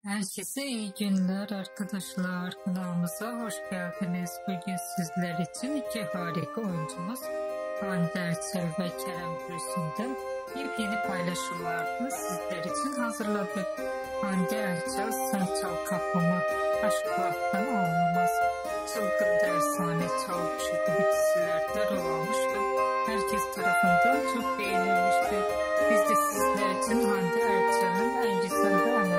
Herkese iyi günler arkadaşlar. Kanalımıza hoş geldiniz. Bugün sizler için iki harika oyuncumuz Hande Erçel ve Kerem Bürsin'den yepyeni paylaşımlarını sizler için hazırladık. Hande Erçel, Sen Çal Kapımı, Aşk Laftan Anlamaz, Çılgın Dersane, Çalgışı gibi dizilerde rol almış ve herkes tarafından çok beğenilmiştir. Biz de sizler için Hande Erçel'in en güzel ve